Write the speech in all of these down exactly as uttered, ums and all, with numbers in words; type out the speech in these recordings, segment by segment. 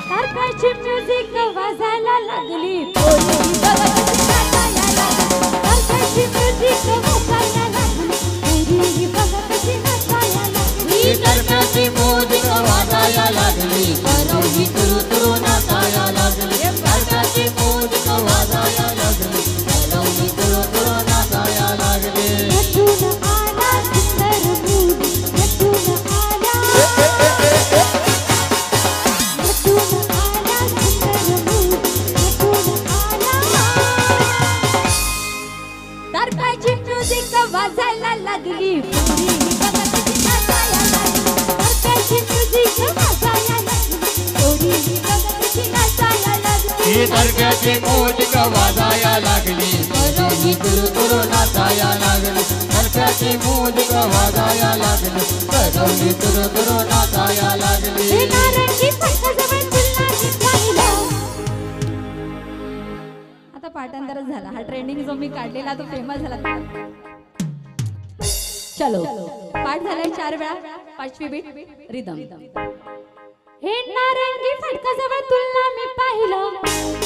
तारकाची music वाजायला लागली पोरी बघत नाचायला लागली तारकाची म्युझिक वाजायला लागली पोरी बघत नाचायला लागली तारकाची म्युझिक वाजायला लागली पोरी तुरु तुरु नाचायला लागली तारकाची म्युझिक वाजायला लागली पोरी तुरु तुरु नाचायला लागली नटून आला सुंदर मुली नटून आला नटून आला सुंदर मुली नटून आला तारकाची म्युझिक वाजायला लागली पोरी बघत नाचायला लागली तारकाची म्युझिक वाजायला लागली पोरी बघत नाचायला लागली तारकाची म्युझिक वाजायला लागली पोरी तुरु तुरु नाचायला लागली तारकाची म्युझिक वाजायला लागली पोरी तुरु तुरु नाचायला लागली हे नारंगी फटकाजवळ तुला मी पाहिलं आता पाठांतरच झाला हा ट्रेंडिंग जो मी काढलेला तो फेमस झाला चलो पाठ झालाय चार वेळा पाचवी बीट रिदम हे नारंगी फटकाजवळ तुला मी पाहिलं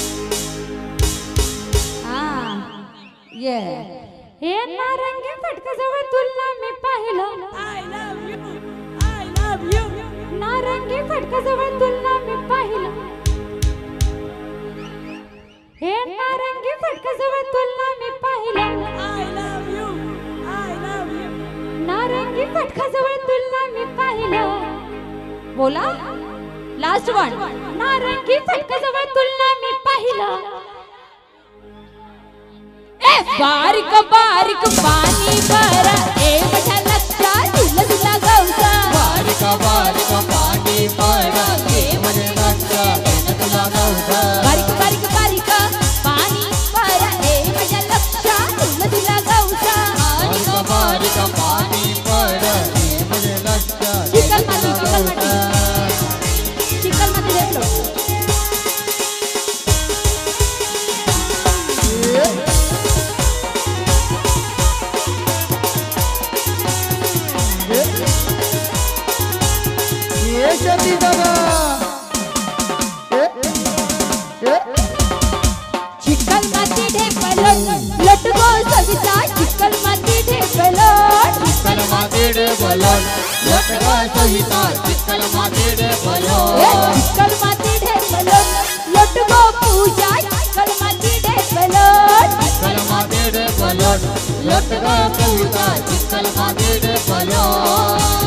हा ये हे नारंगी फटकाजवळ तुला मी पाहिलं I love you I love you नारंगी फटकाजवळ तुला मी पाहिलं हे नारंगी फटकाजवळ तुला मी पाहिलं I love you I love you नारंगी फटकाजवळ तुला मी पाहिलं बोला लास्ट वन नारंगी फटकाजवळ तुला मी पाहिलं ए बारीक बारीक पाणी भरा ए माझ्या लक्षात तुला तुला गवसा बारीक बारीक पाणी पडा ए माझ्या लक्षात तुला गवसा बारीक बारीक बारीक पाणी भरा ए माझ्या लक्षात तुला तुला गवसा बारीक बारीक पाणी पडा ए माझ्या लक्षात चिकन माती चिकन माती चिकन माती देखलो ये शती दादा चिकन माती ढेपलो लटको सविता चिकन माती ढेपलो चिकन मातीडे बलोन लटका सहिता चिकन मातीडे बलोन चिकन माती ढेपलो लटको पूजा चिकन माती ढेपलो चिकन मातीडे बलोन लटका सहिता चिकन मातीडे बलोन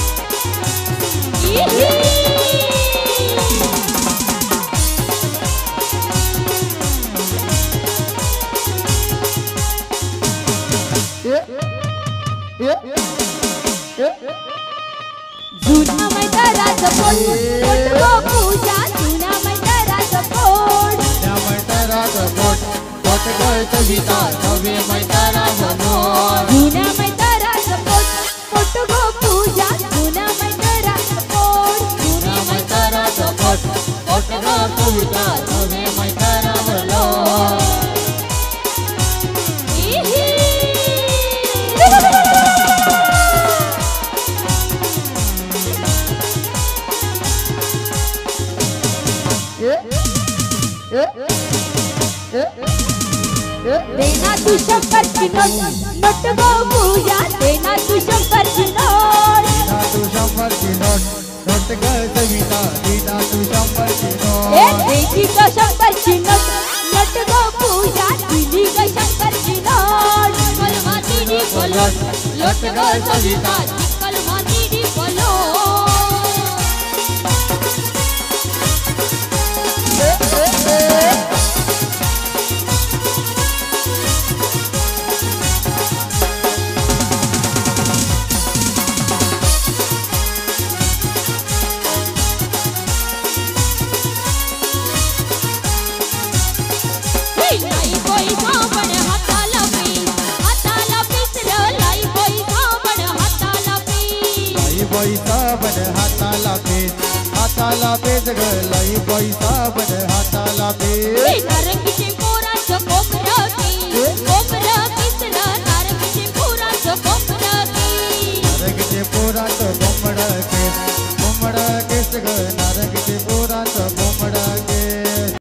जुना मैदानाचं पोट लटको पूजा जुना मैदानाचं पोट त्या मैदानाचं पोट पोट गळ सहिता नवे मैदाना बनोन जुना मैदानाचं पोट लटको पूजा जुना मैदानाचं पोट जुना मैदानाचं पोट पोट गळ सहिता नवे मैदाना बनोन देना तू शंकरची नोट नोट गो पूजा देना तू शंकरची नोट दीना तू शंभरची नोट नोट गळ सविता दीना तू शंभरची ए नोट देची ग शंकरची नोट नोट गो पूजा दिली ग शंकरची नोट चिकल मातीनी बोलोट लट गळ सविता चिकल मातीनी बोलोट लाई कोई साबण हाताला पीस हाताला पिसलं लाई कोई साबण हाताला पीस लाई बाई साबण हाताला पेच हाताला पेच ग लाई बाई साबण हाताला पेच नारंगी